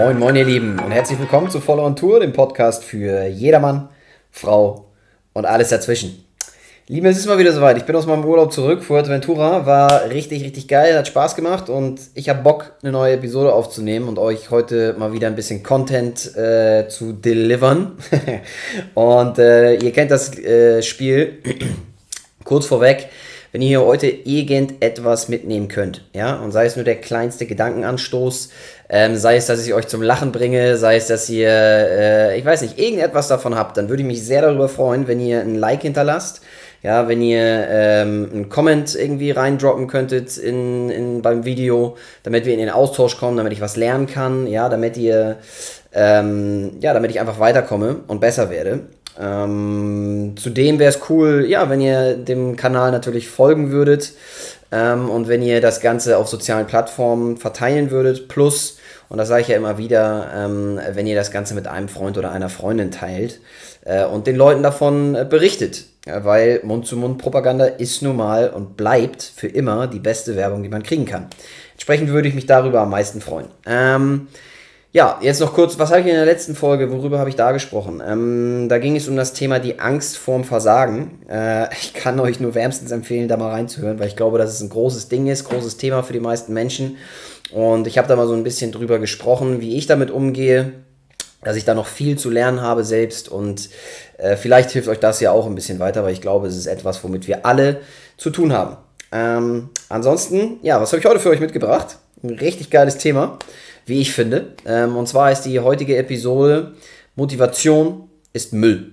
Moin, moin ihr Lieben und herzlich willkommen zu Voll on Tour, dem Podcast für jedermann, Frau und alles dazwischen. Lieben, es ist mal wieder soweit. Ich bin aus meinem Urlaub zurück. Fuerteventura war richtig, richtig geil, hat Spaß gemacht und ich habe Bock, eine neue Episode aufzunehmen und euch heute mal wieder ein bisschen Content zu delivern. Und ihr kennt das Spiel. Kurz vorweg, wenn ihr hier heute irgendetwas mitnehmen könnt, ja, und sei es nur der kleinste Gedankenanstoß, sei es, dass ich euch zum Lachen bringe, sei es, dass ihr, ich weiß nicht, irgendetwas davon habt, dann würde ich mich sehr darüber freuen, wenn ihr ein Like hinterlasst. Ja, wenn ihr einen Comment irgendwie reindroppen könntet beim Video, damit wir in den Austausch kommen, damit ich was lernen kann, ja, damit ihr, damit ich einfach weiterkomme und besser werde. Zudem wäre es cool, ja, wenn ihr dem Kanal natürlich folgen würdet und wenn ihr das Ganze auf sozialen Plattformen verteilen würdet, plus, und das sage ich ja immer wieder, wenn ihr das Ganze mit einem Freund oder einer Freundin teilt und den Leuten davon berichtet. Ja, weil Mund-zu-Mund-Propaganda ist nun mal und bleibt für immer die beste Werbung, die man kriegen kann. Entsprechend würde ich mich darüber am meisten freuen. Ja, jetzt noch kurz, was habe ich in der letzten Folge, worüber habe ich da gesprochen? Da ging es um das Thema die Angst vorm Versagen. Ich kann euch nur wärmstens empfehlen, da mal reinzuhören, weil ich glaube, dass es ein großes Ding ist, großes Thema für die meisten Menschen. Und ich habe da mal so ein bisschen drüber gesprochen, wie ich damit umgehe, dass ich da noch viel zu lernen habe selbst und vielleicht hilft euch das ja auch ein bisschen weiter, weil ich glaube, es ist etwas, womit wir alle zu tun haben. Ansonsten, ja, was habe ich heute für euch mitgebracht? Ein richtig geiles Thema, wie ich finde. Und zwar ist die heutige Episode Motivation ist Müll.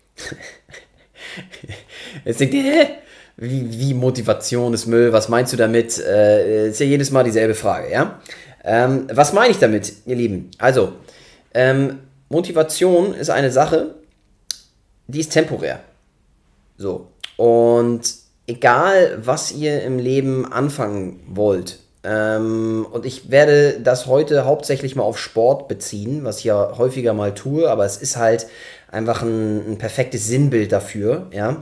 Jetzt denkt ihr, hä? Wie Motivation ist Müll? Was meinst du damit? Ist ja jedes Mal dieselbe Frage, ja? Was meine ich damit, ihr Lieben? Also, Motivation ist eine Sache, die ist temporär. So. Und egal, was ihr im Leben anfangen wollt, und ich werde das heute hauptsächlich mal auf Sport beziehen, was ich ja häufiger mal tue, aber es ist halt einfach ein perfektes Sinnbild dafür, ja.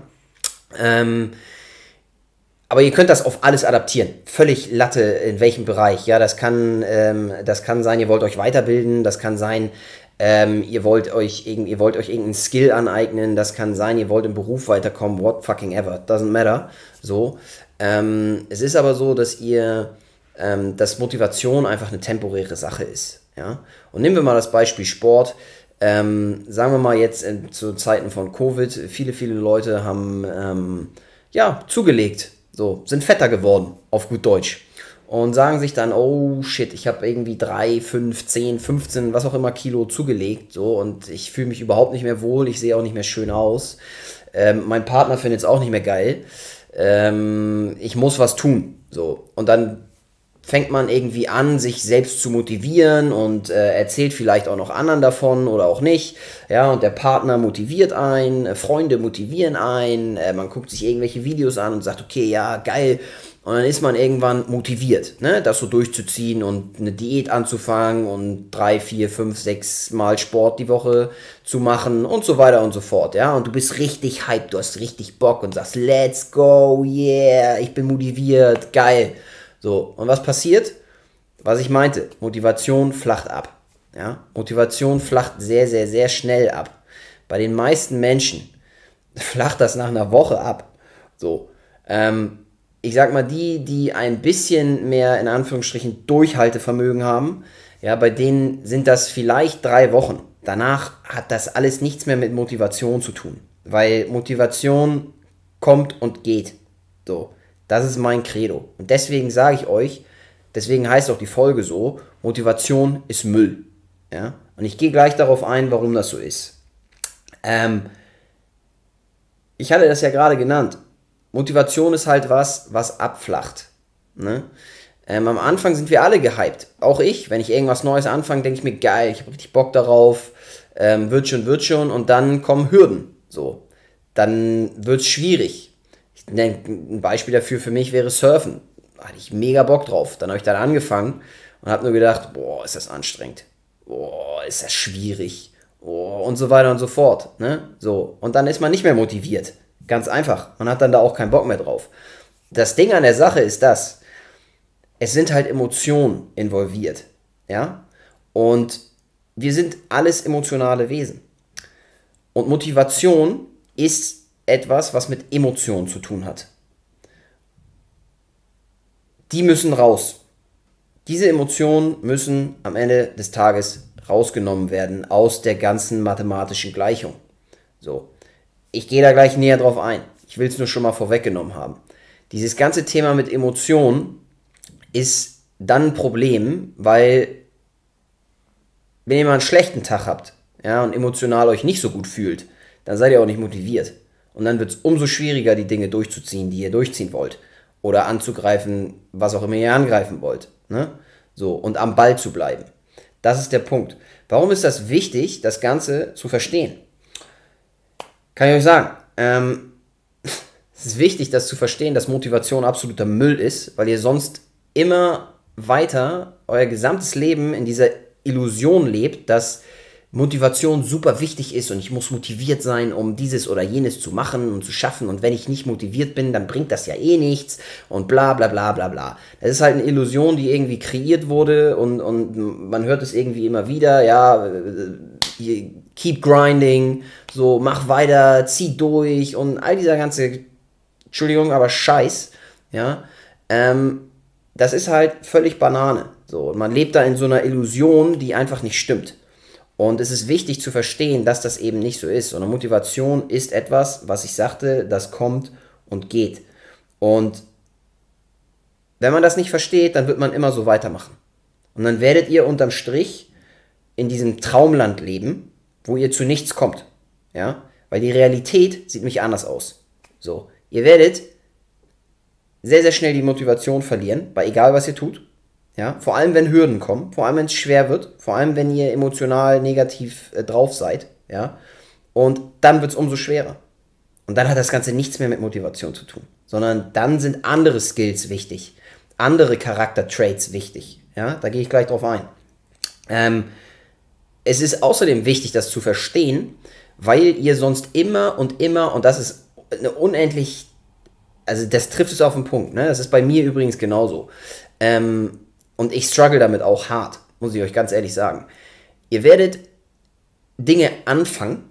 Aber ihr könnt das auf alles adaptieren. Völlig Latte, in welchem Bereich. Ja, das kann sein, ihr wollt euch weiterbilden, das kann sein, ihr wollt euch irgendeinen Skill aneignen, das kann sein, ihr wollt im Beruf weiterkommen, what fucking ever, doesn't matter. So. Es ist aber so, dass Motivation einfach eine temporäre Sache ist. Ja? Und nehmen wir mal das Beispiel Sport. Sagen wir mal jetzt zu Zeiten von Covid, viele Leute haben zugelegt, so, sind fetter geworden, auf gut Deutsch. Und sagen sich dann, oh shit, ich habe irgendwie 3, 5, 10, 15, was auch immer Kilo zugelegt, so, und ich fühle mich überhaupt nicht mehr wohl, ich sehe auch nicht mehr schön aus. Mein Partner findet es auch nicht mehr geil. Ich muss was tun, so. Und dann fängt man irgendwie an, sich selbst zu motivieren und erzählt vielleicht auch noch anderen davon oder auch nicht. Ja, und der Partner motiviert einen, Freunde motivieren einen, man guckt sich irgendwelche Videos an und sagt, okay, ja, geil. Und dann ist man irgendwann motiviert, ne, das so durchzuziehen und eine Diät anzufangen und 3, 4, 5, 6 Mal Sport die Woche zu machen und so weiter und so fort, ja. Und du bist richtig hyped, du hast richtig Bock und sagst, let's go, yeah, ich bin motiviert, geil. So, und was passiert? Was ich meinte, Motivation flacht ab. Ja? Motivation flacht sehr, sehr, sehr schnell ab. Bei den meisten Menschen flacht das nach einer Woche ab. So, ich sag mal, die ein bisschen mehr, in Anführungsstrichen, Durchhaltevermögen haben, ja, bei denen sind das vielleicht 3 Wochen. Danach hat das alles nichts mehr mit Motivation zu tun. Weil Motivation kommt und geht. So. Das ist mein Credo. Und deswegen sage ich euch, deswegen heißt auch die Folge so, Motivation ist Müll. Ja? Und ich gehe gleich darauf ein, warum das so ist. Ich hatte das ja gerade genannt. Motivation ist halt was abflacht. Ne? Am Anfang sind wir alle gehypt. Auch ich, wenn ich irgendwas Neues anfange, denke ich mir, geil, ich habe richtig Bock darauf, wird schon. Und dann kommen Hürden. So. Dann wird es schwierig. Ein Beispiel dafür für mich wäre Surfen. Da hatte ich mega Bock drauf. Dann habe ich dann angefangen und habe nur gedacht, boah, ist das anstrengend. Boah, ist das schwierig. Boah, und so weiter und so fort. Ne? So. Und dann ist man nicht mehr motiviert. Ganz einfach. Man hat dann da auch keinen Bock mehr drauf. Das Ding an der Sache ist das, es sind halt Emotionen involviert. Ja? Und wir sind alles emotionale Wesen. Und Motivation ist etwas, was mit Emotionen zu tun hat. Die müssen raus. Diese Emotionen müssen am Ende des Tages rausgenommen werden aus der ganzen mathematischen Gleichung. So, ich gehe da gleich näher drauf ein. Ich will es nur schon mal vorweggenommen haben. Dieses ganze Thema mit Emotionen ist dann ein Problem, weil wenn ihr mal einen schlechten Tag habt, ja, und emotional euch nicht so gut fühlt, dann seid ihr auch nicht motiviert. Und dann wird es umso schwieriger, die Dinge durchzuziehen, die ihr durchziehen wollt. Oder anzugreifen, was auch immer ihr angreifen wollt. Ne? So, und am Ball zu bleiben. Das ist der Punkt. Warum ist das wichtig, das Ganze zu verstehen? Kann ich euch sagen. Es ist wichtig, das zu verstehen, dass Motivation absoluter Müll ist, weil ihr sonst immer weiter euer gesamtes Leben in dieser Illusion lebt, dass Motivation super wichtig ist und ich muss motiviert sein, um dieses oder jenes zu machen und zu schaffen, und wenn ich nicht motiviert bin, dann bringt das ja eh nichts und bla bla bla bla bla. Das ist halt eine Illusion, die irgendwie kreiert wurde, und man hört es irgendwie immer wieder, ja, keep grinding, so mach weiter, zieh durch und all dieser ganze, Entschuldigung, aber Scheiß, ja, das ist halt völlig Banane. So, und man lebt da in so einer Illusion, die einfach nicht stimmt. Und es ist wichtig zu verstehen, dass das eben nicht so ist. Und eine Motivation ist etwas, was ich sagte, das kommt und geht. Und wenn man das nicht versteht, dann wird man immer so weitermachen. Und dann werdet ihr unterm Strich in diesem Traumland leben, wo ihr zu nichts kommt. Ja? Weil die Realität sieht nämlich anders aus. So, ihr werdet sehr, sehr schnell die Motivation verlieren, bei egal was ihr tut. Ja, vor allem, wenn Hürden kommen, vor allem, wenn es schwer wird, vor allem, wenn ihr emotional negativ drauf seid, ja, und dann wird es umso schwerer. Und dann hat das Ganze nichts mehr mit Motivation zu tun, sondern dann sind andere Skills wichtig, andere Charaktertraits wichtig, ja, da gehe ich gleich drauf ein. Es ist außerdem wichtig, das zu verstehen, weil ihr sonst immer, und das ist eine unendlich, also das trifft es auf den Punkt, ne, das ist bei mir übrigens genauso, und ich struggle damit auch hart, muss ich euch ganz ehrlich sagen. Ihr werdet Dinge anfangen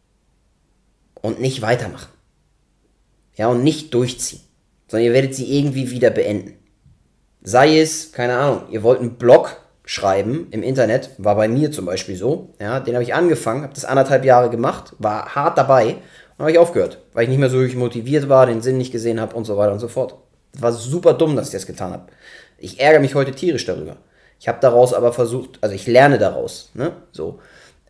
und nicht weitermachen. Ja, und nicht durchziehen. Sondern ihr werdet sie irgendwie wieder beenden. Sei es, keine Ahnung, ihr wollt einen Blog schreiben im Internet, war bei mir zum Beispiel so. Ja, den habe ich angefangen, habe das 1,5 Jahre gemacht, war hart dabei und habe ich aufgehört, weil ich nicht mehr so wirklich motiviert war, den Sinn nicht gesehen habe und so weiter und so fort. Das war super dumm, dass ich das getan habe. Ich ärgere mich heute tierisch darüber. Ich habe daraus aber versucht, also ich lerne daraus, ne, so.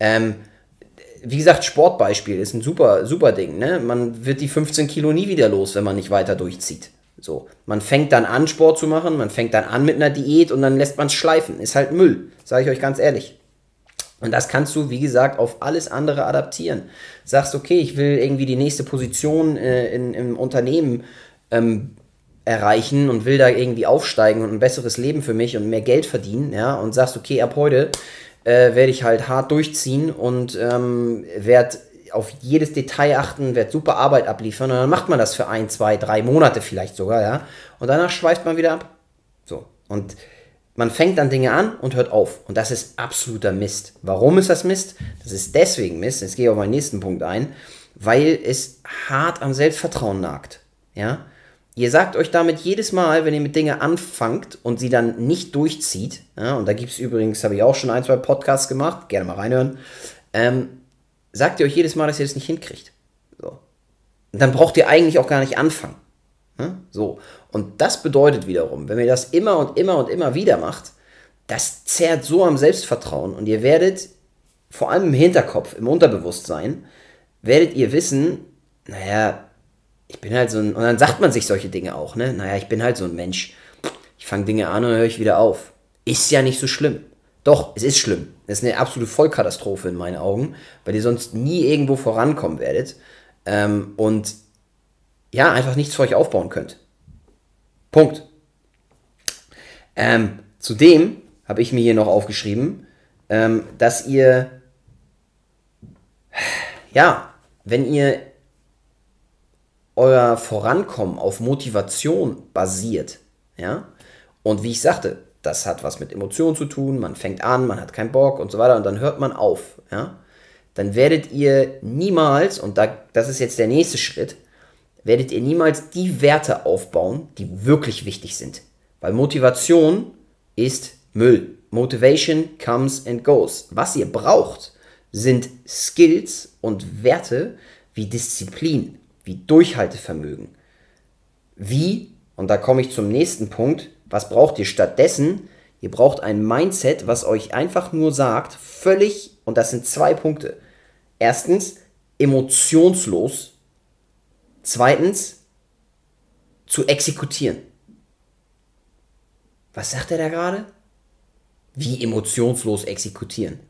Wie gesagt, Sportbeispiel ist ein super, super Ding, ne, man wird die 15 Kilo nie wieder los, wenn man nicht weiter durchzieht. So, man fängt dann an, Sport zu machen, man fängt dann an mit einer Diät und dann lässt man es schleifen. Ist halt Müll, sage ich euch ganz ehrlich. Und das kannst du, wie gesagt, auf alles andere adaptieren. Sagst, okay, ich will irgendwie die nächste Position im Unternehmen erreichen und will da irgendwie aufsteigen und ein besseres Leben für mich und mehr Geld verdienen, ja, und sagst, okay, ab heute werde ich halt hart durchziehen und werde auf jedes Detail achten, werde super Arbeit abliefern, und dann macht man das für 1, 2, 3 Monate vielleicht sogar, ja, und danach schweift man wieder ab. So, und man fängt dann Dinge an und hört auf, und das ist absoluter Mist. Warum ist das Mist? Das ist deswegen Mist, jetzt gehe ich auf meinen nächsten Punkt ein, weil es hart am Selbstvertrauen nagt, ja. Ihr sagt euch damit jedes Mal, wenn ihr mit Dingen anfangt und sie dann nicht durchzieht, ja, und da gibt es übrigens, habe ich auch schon 1, 2 Podcasts gemacht, gerne mal reinhören, sagt ihr euch jedes Mal, dass ihr das nicht hinkriegt. So. Und dann braucht ihr eigentlich auch gar nicht anfangen. Ja? So. Und das bedeutet wiederum, wenn ihr das immer und immer wieder macht, das zerrt so am Selbstvertrauen, und ihr werdet, vor allem im Hinterkopf, im Unterbewusstsein, werdet ihr wissen, naja, ich bin halt so ein, und dann sagt man sich solche Dinge auch, ne? Naja, ich bin halt so ein Mensch. Ich fange Dinge an und höre ich wieder auf. Ist ja nicht so schlimm. Doch, es ist schlimm. Es ist eine absolute Vollkatastrophe in meinen Augen, weil ihr sonst nie irgendwo vorankommen werdet und ja, einfach nichts für euch aufbauen könnt. Punkt. Zudem habe ich mir hier noch aufgeschrieben, dass ihr, ja, wenn ihr euer Vorankommen auf Motivation basiert, ja, und wie ich sagte, das hat was mit Emotionen zu tun, man fängt an, man hat keinen Bock und so weiter und dann hört man auf, ja, dann werdet ihr niemals, und das ist jetzt der nächste Schritt, werdet ihr niemals die Werte aufbauen, die wirklich wichtig sind. Weil Motivation ist Müll. Motivation comes and goes. Was ihr braucht, sind Skills und Werte wie Disziplin, wie Durchhaltevermögen. Wie, und da komme ich zum nächsten Punkt, was braucht ihr stattdessen? Ihr braucht ein Mindset, was euch einfach nur sagt, völlig, und das sind 2 Punkte. Erstens, emotionslos. Zweitens, zu exekutieren. Was sagt er da gerade? Wie emotionslos exekutieren?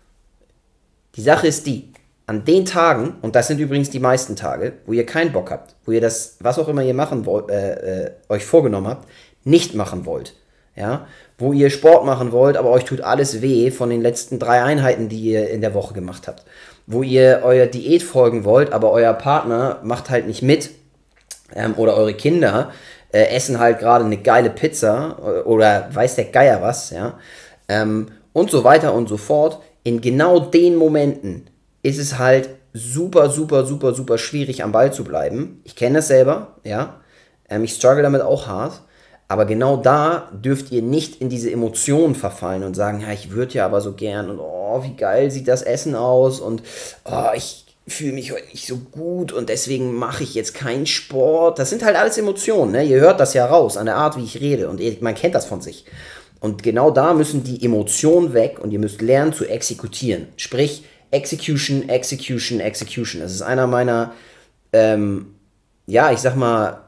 Die Sache ist die, an den Tagen, und das sind übrigens die meisten Tage, wo ihr keinen Bock habt, wo ihr das, was auch immer ihr machen wollt, euch vorgenommen habt, nicht machen wollt, ja, wo ihr Sport machen wollt, aber euch tut alles weh von den letzten 3 Einheiten, die ihr in der Woche gemacht habt, wo ihr eurer Diät folgen wollt, aber euer Partner macht halt nicht mit, oder eure Kinder essen halt gerade eine geile Pizza oder weiß der Geier was, ja, und so weiter und so fort. In genau den Momenten ist es halt super, super, super, super schwierig, am Ball zu bleiben. Ich kenne das selber, ja, ich struggle damit auch hart, aber genau da dürft ihr nicht in diese Emotionen verfallen und sagen, ja, ich würde ja aber so gern und oh, wie geil sieht das Essen aus und oh, ich fühle mich heute nicht so gut und deswegen mache ich jetzt keinen Sport. Das sind halt alles Emotionen, ne? Ihr hört das ja raus an der Art, wie ich rede und man kennt das von sich. Und genau da müssen die Emotionen weg und ihr müsst lernen zu exekutieren. Sprich, Execution, Execution, Execution. Das ist einer meiner, ja, ich sag mal,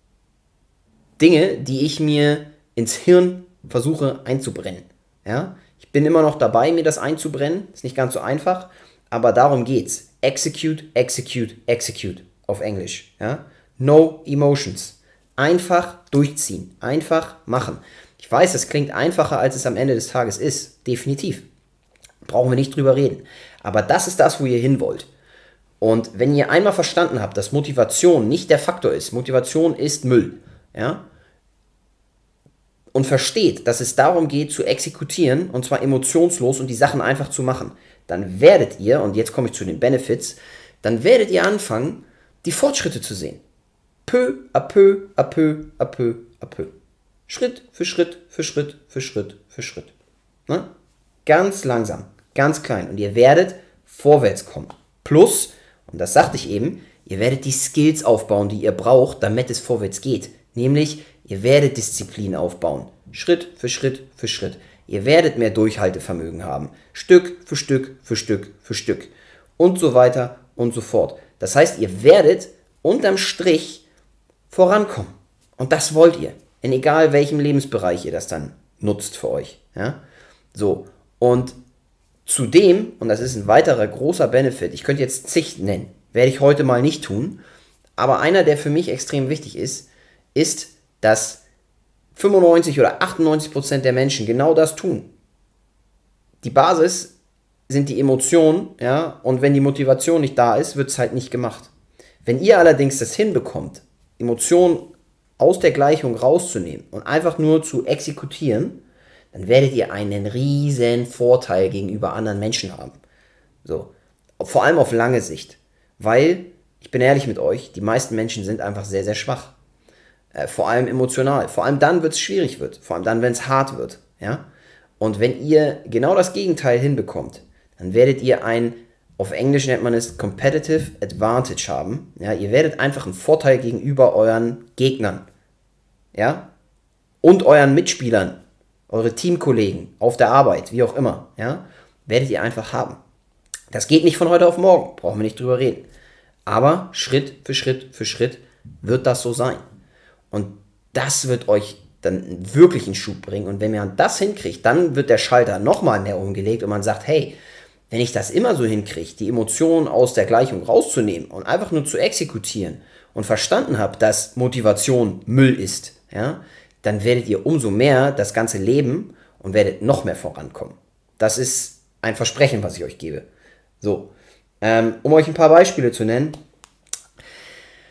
Dinge, die ich mir ins Hirn versuche einzubrennen. Ja? Ich bin immer noch dabei, mir das einzubrennen. Ist nicht ganz so einfach, aber darum geht's. Execute, execute, execute auf Englisch. Ja? No emotions. Einfach durchziehen. Einfach machen. Ich weiß, das klingt einfacher, als es am Ende des Tages ist. Definitiv. Brauchen wir nicht drüber reden. Aber das ist das, wo ihr hin wollt. Und wenn ihr einmal verstanden habt, dass Motivation nicht der Faktor ist, Motivation ist Müll, ja, und versteht, dass es darum geht, zu exekutieren, und zwar emotionslos und die Sachen einfach zu machen, dann werdet ihr, und jetzt komme ich zu den Benefits, dann werdet ihr anfangen, die Fortschritte zu sehen. Peu à peu, à peu, à peu, à peu. Schritt für Schritt, für Schritt, für Schritt, für Schritt. Ne? Ganz langsam, ganz klein. Und ihr werdet vorwärts kommen. Plus, und das sagte ich eben, ihr werdet die Skills aufbauen, die ihr braucht, damit es vorwärts geht. Nämlich, ihr werdet Disziplin aufbauen. Schritt für Schritt für Schritt. Ihr werdet mehr Durchhaltevermögen haben. Stück für Stück für Stück für Stück. Und so weiter und so fort. Das heißt, ihr werdet unterm Strich vorankommen. Und das wollt ihr. In egal welchem Lebensbereich ihr das dann nutzt für euch. Ja? So, und zudem, und das ist ein weiterer großer Benefit, ich könnte jetzt zig nennen, werde ich heute mal nicht tun, aber einer, der für mich extrem wichtig ist, ist, dass 95 oder 98% der Menschen genau das tun. Die Basis sind die Emotionen, ja, und wenn die Motivation nicht da ist, wird es halt nicht gemacht. Wenn ihr allerdings das hinbekommt, Emotionen aus der Gleichung rauszunehmen und einfach nur zu exekutieren, dann werdet ihr einen riesen Vorteil gegenüber anderen Menschen haben. So. Vor allem auf lange Sicht. Weil, ich bin ehrlich mit euch, die meisten Menschen sind einfach sehr, sehr schwach. Vor allem emotional. Vor allem dann, wenn es schwierig wird. Vor allem dann, wenn es hart wird. Ja? Und wenn ihr genau das Gegenteil hinbekommt, dann werdet ihr ein, auf Englisch nennt man es Competitive Advantage haben. Ja? Ihr werdet einfach einen Vorteil gegenüber euren Gegnern. Ja? Und euren Mitspielern. Eure Teamkollegen auf der Arbeit, wie auch immer. Ja? Werdet ihr einfach haben. Das geht nicht von heute auf morgen. Brauchen wir nicht drüber reden. Aber Schritt für Schritt für Schritt wird das so sein. Und das wird euch dann wirklich einen Schub bringen. Und wenn man das hinkriegt, dann wird der Schalter nochmal mehr umgelegt und man sagt, hey, wenn ich das immer so hinkriege, die Emotionen aus der Gleichung rauszunehmen und einfach nur zu exekutieren und verstanden habe, dass Motivation Müll ist, ja, dann werdet ihr umso mehr das Ganze leben und werdet noch mehr vorankommen. Das ist ein Versprechen, was ich euch gebe. So, um euch ein paar Beispiele zu nennen.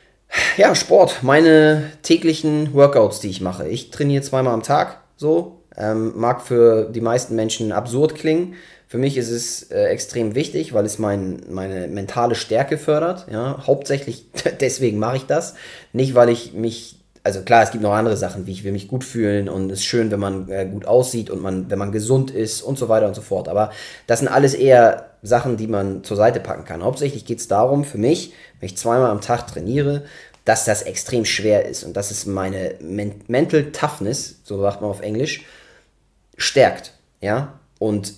Ja, Sport, meine täglichen Workouts, die ich mache. Ich trainiere 2-mal am Tag, so, Mag für die meisten Menschen absurd klingen. Für mich ist es extrem wichtig, weil es meine mentale Stärke fördert. Ja? Hauptsächlich deswegen mache ich das. Nicht, weil ich mich, also klar, es gibt noch andere Sachen, wie ich will mich gut fühlen und es ist schön, wenn man gut aussieht und wenn man gesund ist und so weiter und so fort. Aber das sind alles eher Sachen, die man zur Seite packen kann. Hauptsächlich geht es darum, für mich, wenn ich zweimal am Tag trainiere, dass das extrem schwer ist und dass es meine Mental Toughness, so sagt man auf Englisch, stärkt. Ja? Und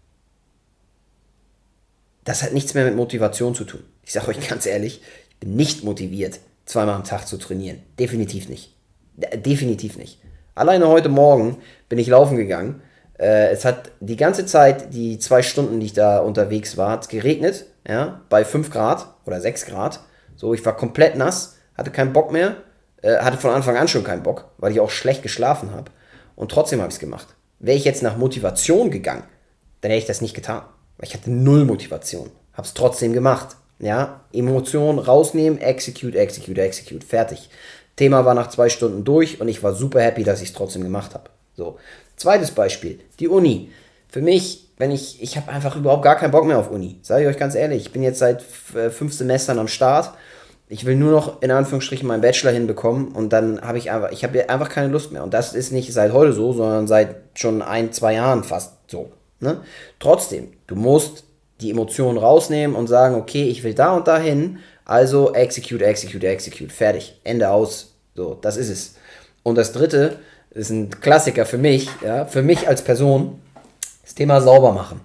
das hat nichts mehr mit Motivation zu tun. Ich sage euch ganz ehrlich, ich bin nicht motiviert, zweimal am Tag zu trainieren. Definitiv nicht. Definitiv nicht. Alleine heute Morgen bin ich laufen gegangen. Es hat die ganze Zeit, die 2 Stunden, die ich da unterwegs war, hat es geregnet, ja, bei 5 Grad oder 6 Grad. So, ich war komplett nass, hatte keinen Bock mehr, hatte von Anfang an schon keinen Bock, weil ich auch schlecht geschlafen habe. Und trotzdem habe ich es gemacht. Wäre ich jetzt nach Motivation gegangen, dann hätte ich das nicht getan. Weil ich hatte null Motivation. Habe es trotzdem gemacht. Ja, Emotionen rausnehmen, execute, fertig. Thema war nach 2 Stunden durch und ich war super happy, dass ich es trotzdem gemacht habe. So. Zweites Beispiel, die Uni. Für mich, ich habe einfach überhaupt gar keinen Bock mehr auf Uni. Sage ich euch ganz ehrlich, ich bin jetzt seit 5 Semestern am Start. Ich will nur noch in Anführungsstrichen meinen Bachelor hinbekommen und dann habe ich einfach keine Lust mehr. Und das ist nicht seit heute so, sondern seit schon 1-2 Jahren fast so. Ne? Trotzdem, du musst die Emotionen rausnehmen und sagen, okay, ich will da und dahin, also execute, fertig, Ende aus. So, das ist es. Und das dritte ist ein Klassiker für mich, ja, für mich als Person, das Thema sauber machen.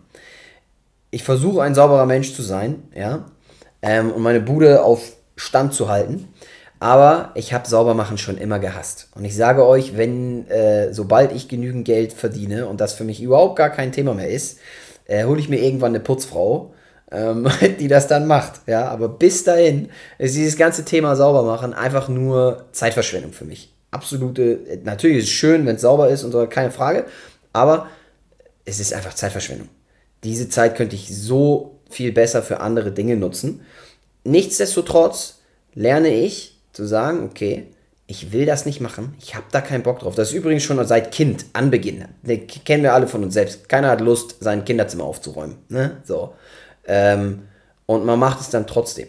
Ich versuche ein sauberer Mensch zu sein, ja, und meine Bude auf Stand zu halten, aber ich habe Saubermachen schon immer gehasst. Und ich sage euch, sobald ich genügend Geld verdiene und das für mich überhaupt gar kein Thema mehr ist, hole ich mir irgendwann eine Putzfrau, die das dann macht. Ja? Aber bis dahin ist dieses ganze Thema Saubermachen einfach nur Zeitverschwendung für mich. Absolute, natürlich ist es schön, wenn es sauber ist und so, keine Frage, aber es ist einfach Zeitverschwendung. Diese Zeit könnte ich so viel besser für andere Dinge nutzen. Nichtsdestotrotz lerne ich zu sagen, okay, ich will das nicht machen, ich habe da keinen Bock drauf. Das ist übrigens schon seit Kind, Anbeginn. Das kennen wir alle von uns selbst. Keiner hat Lust, sein Kinderzimmer aufzuräumen. Ne? So. Und man macht es dann trotzdem.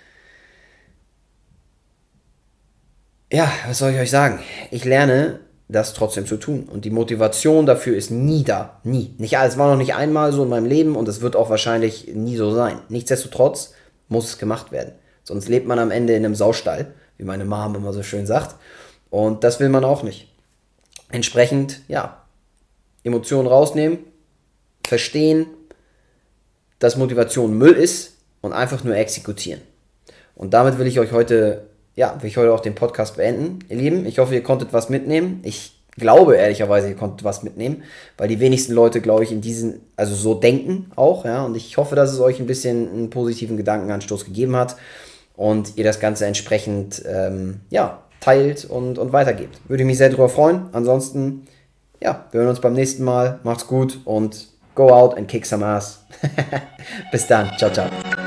Ja, was soll ich euch sagen? Ich lerne, das trotzdem zu tun. Und die Motivation dafür ist nie da. Nie. Es war noch nicht einmal so in meinem Leben und es wird auch wahrscheinlich nie so sein. Nichtsdestotrotz muss es gemacht werden. Sonst lebt man am Ende in einem Saustall, wie meine Mom immer so schön sagt. Und das will man auch nicht. Entsprechend, ja, Emotionen rausnehmen, verstehen, dass Motivation Müll ist und einfach nur exekutieren. Und damit will ich heute auch den Podcast beenden, ihr Lieben. Ich hoffe, ihr konntet was mitnehmen. Ich glaube ehrlicherweise, ihr konntet was mitnehmen, weil die wenigsten Leute, glaube ich, also so denken auch, ja. Und ich hoffe, dass es euch ein bisschen einen positiven Gedankenanstoß gegeben hat und ihr das Ganze entsprechend, teilt und weitergebt. Würde ich mich sehr darüber freuen. Ansonsten, ja, wir hören uns beim nächsten Mal. Macht's gut und go out and kick some ass. Bis dann. Ciao, ciao.